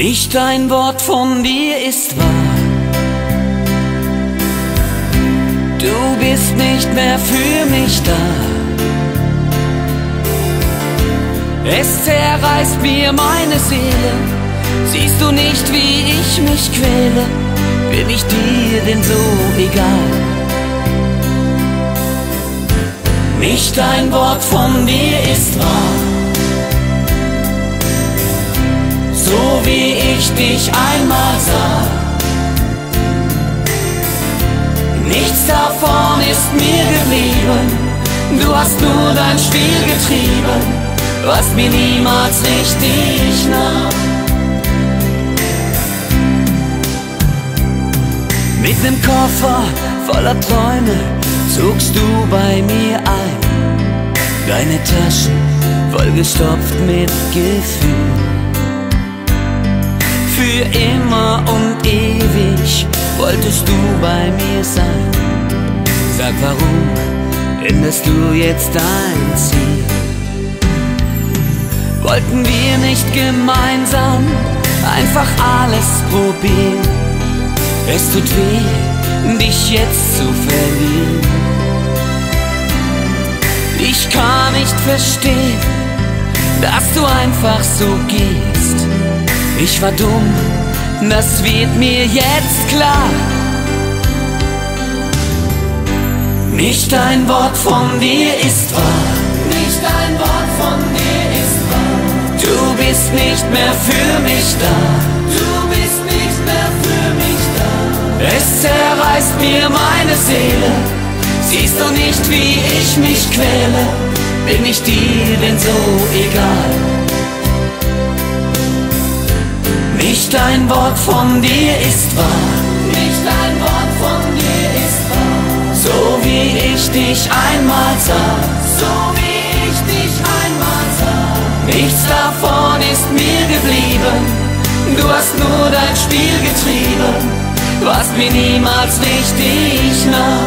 Nicht ein Wort von dir ist wahr. Du bist nicht mehr für mich da. Es zerreißt mir meine Seele. Siehst du nicht, wie ich mich quäle? Bin ich dir denn so egal? Nicht ein Wort von dir ist wahr. So wie ich dich einmal sah. Nichts davon ist mir geblieben. Du hast nur dein Spiel getrieben, was mir niemals richtig nahm. Mit nem Koffer voller Träume zogst du bei mir ein. Deine Taschen vollgestopft mit Gefühl. Für immer und ewig wolltest du bei mir sein. Sag, warum änderst du jetzt dein Ziel? Wollten wir nicht gemeinsam einfach alles probieren? Es tut weh, dich jetzt zu verlieren. Ich kann nicht verstehen, dass du einfach so gehst. Ich war dumm, das wird mir jetzt klar. Nicht ein Wort von dir ist wahr. Nicht ein Wort von dir ist wahr. Du bist nicht mehr für mich da. Du bist nicht mehr für mich da. Es zerreißt mir meine Seele. Siehst du nicht, wie ich mich quäle? Bin ich dir denn so egal? Nicht ein Wort von dir ist wahr. Nicht ein Wort von dir ist wahr. So wie ich dich einmal sah. So wie ich dich einmal sah. Nichts davon ist mir geblieben. Du hast nur dein Spiel getrieben, was mir niemals richtig nahm.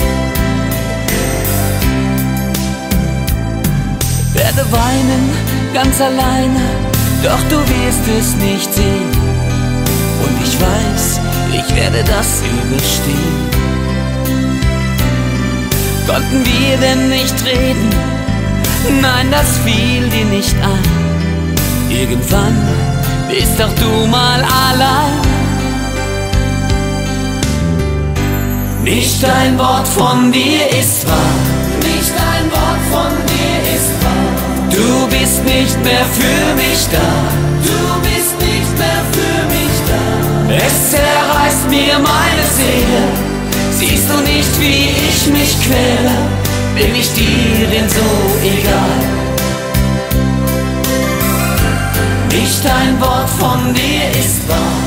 Werde weinen, ganz alleine, doch du wirst es nicht sehen. Und ich weiß, ich werde das überstehen. Konnten wir denn nicht reden? Nein, das fiel dir nicht ein. Irgendwann bist doch du mal allein. Nicht ein Wort von dir ist wahr. Nicht ein Wort von dir ist wahr. Du bist nicht mehr für mich da. Du bist nicht mehr für mich da. Es zerreißt mir meine Seele. Siehst du nicht, wie ich mich quäle? Bin ich dir denn so egal? Nicht ein Wort von dir ist wahr.